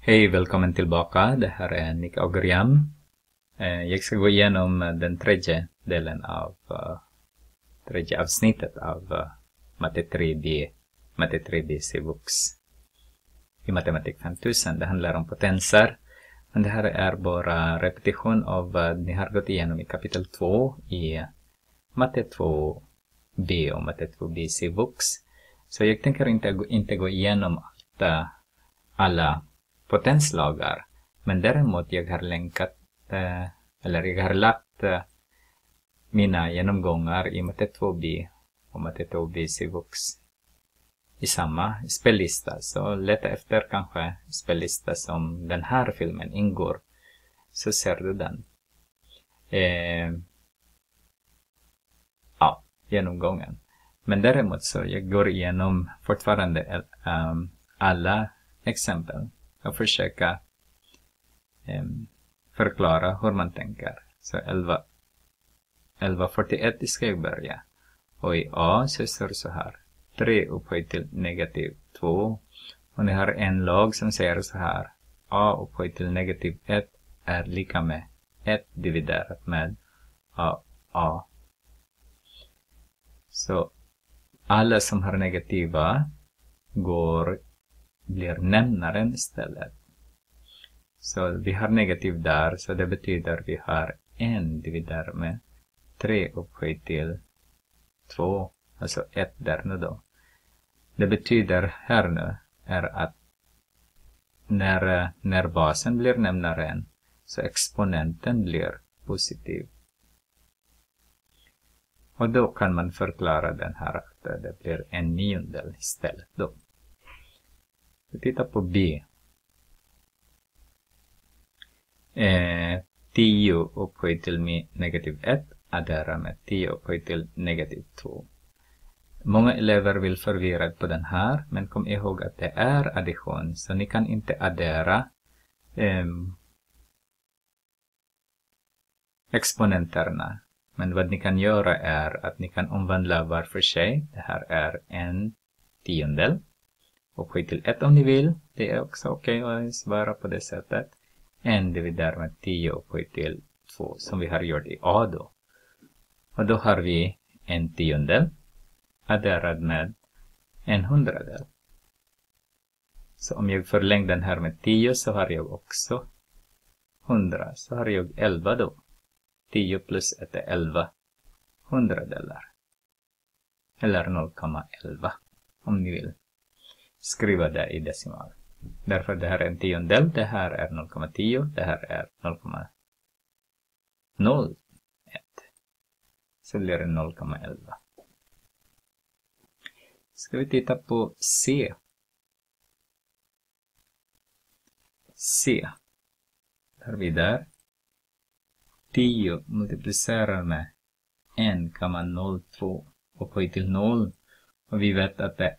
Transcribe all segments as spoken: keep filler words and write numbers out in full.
Hej, välkommen tillbaka. Det här är Nick Agriam. Jag ska gå igenom den tredje delen av uh, tredje avsnittet av uh, Matte tre B, Matte tre B C-Vux i Matematik fem tusen. Det handlar om potenser. Men det här är bara repetition av vad ni har gått igenom i kapitel två i Matte två B och Matte två B C-Vux. Så jag tänker inte, inte gå igenom allt, uh, alla potenslagar, men däremot jag har länkat eh, eller jag har lagt eh, mina genomgångar i Matte två B och Matte två B C-Vux i samma spellista. Så leta efter kanske spellista som den här filmen ingår, så ser du den. Eh, ja, genomgången. Men däremot så jag går igenom fortfarande um, alla exempel och försöka um, förklara hur man tänker. Så elva fyrtioett ska jag börja. Och i A så står det så här. tre upphöjt till negativ två. Och ni har en lag som säger så här. A upphöjt till negativ ett är lika med ett dividerat med A. A. Så alla som har negativa går blir nämnaren istället. Så vi har negativ där, så det betyder vi har en dividerat med tre upphöjt till två, alltså ett där nu då. Det betyder här nu är att när, när basen blir nämnaren så exponenten blir positiv. Och då kan man förklara den här att det blir en niondel istället då. Vi tittar på B. Eh, tio upphöjt till negativ ett adderar med tio upphöjt till negativ två. Många elever vill förvirra på den här, men kom ihåg att det är addition, så ni kan inte addera eh, exponenterna. Men vad ni kan göra är att ni kan omvandla var för sig. Det här är en tiondel. Upphöjt till ett om ni vill. Det är också okej okay att svara på det sättet. En dividerar med tio upphöjt till två som vi har gjort i A då. Och då har vi en tiondel adderad med en hundradel. Så om jag förlänger den här med tio så har jag också hundra. Så har jag elva då. tio plus ett är elva hundradelar. Eller noll komma elva om ni vill skriva det i decimal. Därför det här är en tiondel, det här är noll komma tio, det här är noll komma noll ett. Så blir det noll komma elva. Ska vi titta på C. C. Där vi där. tio multiplicerar med en komma noll två upphöjt till noll. Och vi vet att det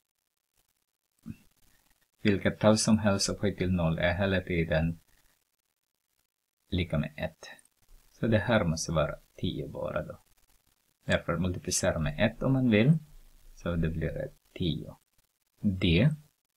vilket tal som helst upphöjt till noll är hela tiden lika med ett. Så det här måste vara tio bara då. Därför multiplicera med ett om man vill. Så det blir det tio. D.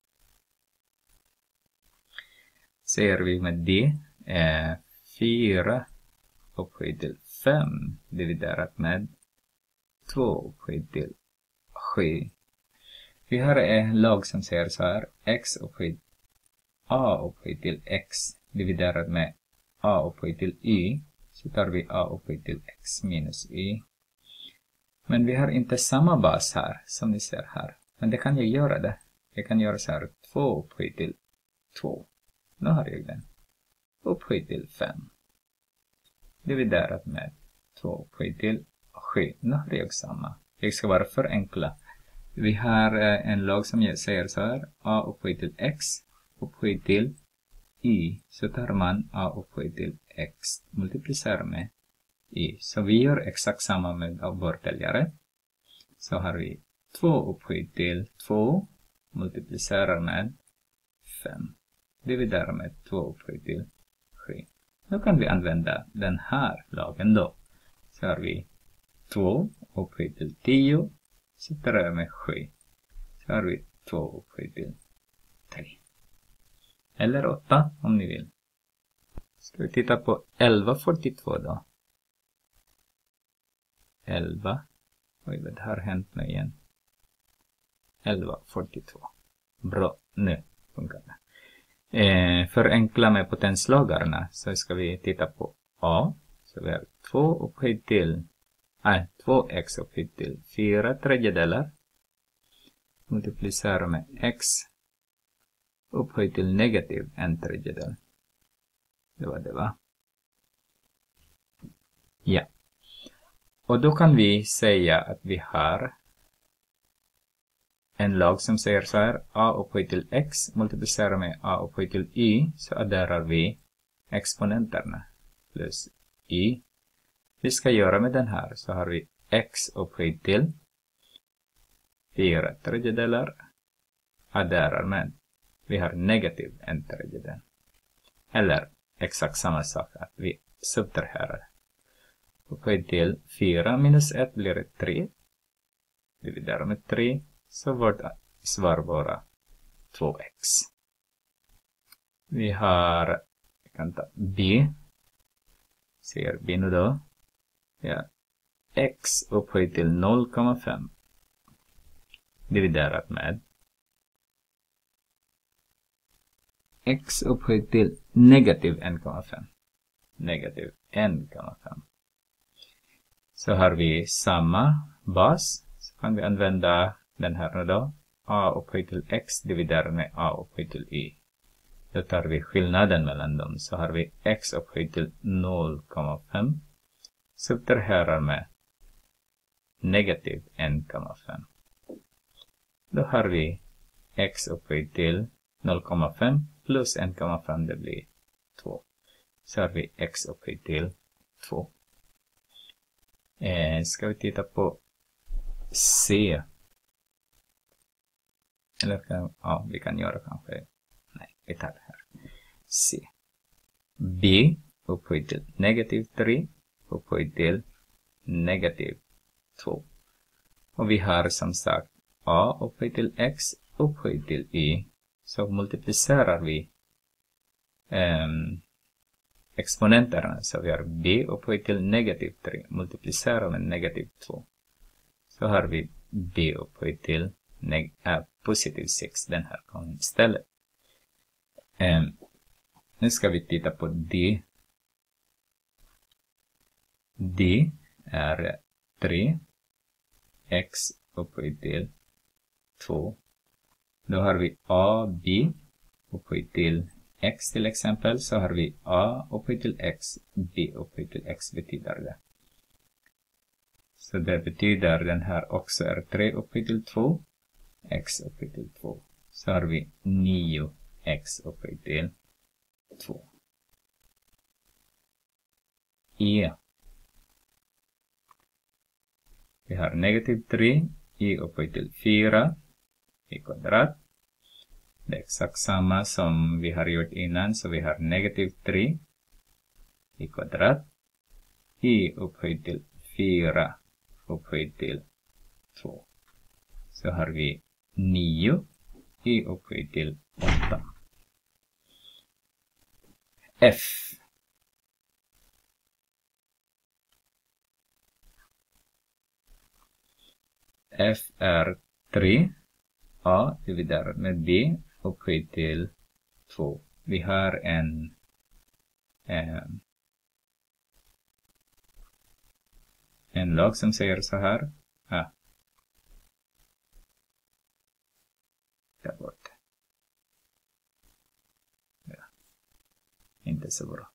Ser vi med D är fyra upphöjt till fem dividerat med två upphöjt till sju. Vi har en lag som säger så här. X upphöjt A upphöjt till X dividerat med A upphöjt till Y. Så tar vi A upphöjt till X minus Y. Men vi har inte samma bas här som ni ser här. Men det kan jag göra det. Jag kan göra så här. två upphöjt till två. Nu har jag den. Upphöjt till fem. Dividerat med två upphöjt till sju. Nu har jag samma. Jag ska bara förenkla. Vi har en lag som säger så här. A upphöjt till X upphöjt till Y. Så tar man A upphöjt till X. Multiplicerar med Y. Så vi gör exakt samma med bortdeljare. Så har vi två upphöjt till två. Multiplicerar med fem. Dividerar med två upphöjt till sju. Nu kan vi använda den här lagen då. Så har vi två upphöjt till tio. Så tar jag med sju. Så har vi två upphöjt till tre. Eller åtta om ni vill. Ska vi titta på elva fyrtiotvå då. elva. Oj, vad har hänt nu igen? elva fyrtiotvå. Bra, nu funkar det. Eh, förenkla med potenslagarna så ska vi titta på A. Så vi har två upphöjt till, nej, två x upphöjt till fyra tredjedelar. Multiplicera med x upphöjt till negativ en tredjedel. Det var det, va? Ja. Och då kan vi säga att vi har en lag som säger så här: a upphöjt till x multiplicerar med a upphöjt till y, så adderar vi exponenterna plus y. Vi ska göra med den här, så har vi x upphöjt till fyra tredjedelar adderar med, vi har negativ en tredjedel. Eller exakt samma sak, att vi subtraherar. Upphöjt till fyra minus ett blir det tre. Dividerar med tre. Så vårt svar bara två x. Vi har, vi kan ta b. Ser b nu då. Ja. X upphöjt till noll komma fem. Dividerat med x upphöjt till negativ en komma fem. Negativ en komma fem. Så har vi samma bas. Så kan vi använda den här nu då. A upphöjt till x dividerar med a upphöjt till y. Då tar vi skillnaden mellan dem. Så har vi x upphöjt till noll komma fem. Subtraherar med negativ en komma fem. Då har vi x upphöjt till noll komma fem plus en komma fem, det blir två. Så har vi x upphöjt till två. Eh, ska vi titta på C. Eller kan, ja, vi kan göra kanske, nej, vi tar det här. C. B upphöjt till negativ tre upphöjt till negativ två. Och vi har som sagt a upphöjt till x upphöjt till y. Så multiplicerar vi um, exponenterna. Så vi har b upphöjt till negativ tre multiplicerar med negativ två. Så har vi b upphöjt till äh, positiv sex den här gången istället. Um, nu ska vi titta på d. D är tre x upphöjt till två. Då har vi a, b upphöjt till x till exempel. Så har vi a upphöjt till x, b upphöjt till x betyder det. Så det betyder den här också är tre upphöjt till två. X upphöjt till två. Så har vi nio x upphöjt till två. E. Vi har negativ tre. E upphöjt till fyra. I kvadrat. Det är exakt samma som vi har gjort innan. Så vi har negativ tre. I kvadrat. E upphöjt till fyra. Upphöjt till två. Så har vi nio. E upphöjt till åtta. F. F är tre. A dividerat med B upphöjt till två. Vi har en eh, en lag som säger så här. Ah. Där bort. Ja. Inte så bra.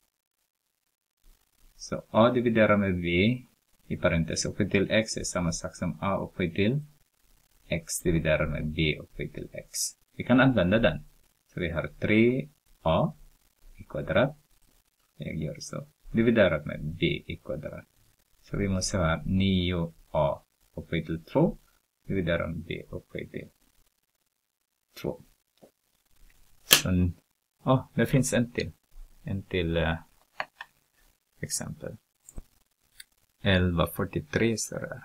Så A dividerat med B i parentes upphöjt till x är samma sak som A upphöjt till x dividerat med b upphöjt till x. Vi kan använda den. Så vi har tre a i kvadrat. Jag gör så. Dividerat med b i kvadrat. Så vi måste ha nio a upphöjt till två. Dividerat med b upphöjt till två. Så, oh, det finns en till. En till uh, exempel. elva fyrtiotre så där.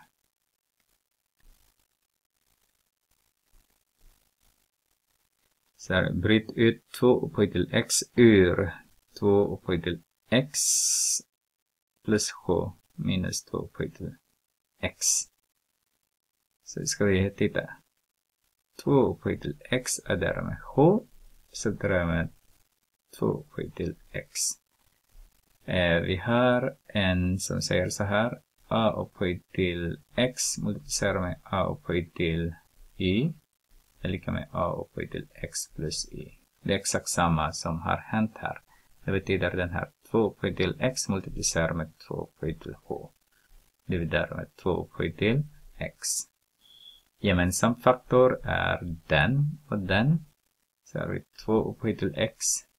Så här, bryt ut två upphöjt till x ur två upphöjt till x plus sju minus två upphöjt till x. Så ska vi titta. två upphöjt till x är därmed sju. Så därmed två upphöjt till x. Eh, vi har en som säger så här. A upphöjt till x multiplicerar med a upphöjt till y är lika med a upphöjt till x plus y. Det är exakt samma som har hänt här. Det betyder den här två upphöjt till x multiplicerar med två upphöjt till h. Dividerar med två upphöjt till x. Gemensam faktor är den och den. Så har vi två upphöjt till x.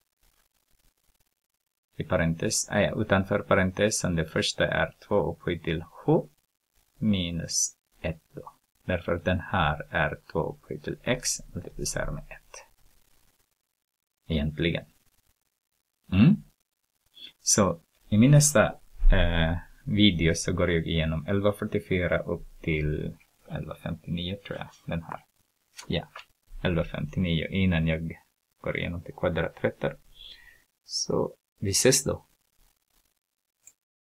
I parentes, äh, utanför parentesen, det första är två upphöjt till h minus ett då. Därför den här är två upphöjt till x multiplicerar med ett. Egentligen. Mm. Så i min nästa eh, video så går jag igenom elva fyrtiofyra upp till elva femtionio tror jag. Den här. Ja, elva femtionio innan jag går igenom till kvadraträtter. Så vi ses då.